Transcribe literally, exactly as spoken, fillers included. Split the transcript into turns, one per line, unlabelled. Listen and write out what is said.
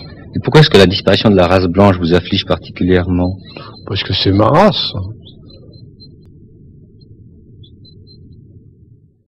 Et pourquoi est-ce que la disparition de la race blanche vous afflige particulièrement?
Parce que c'est ma race.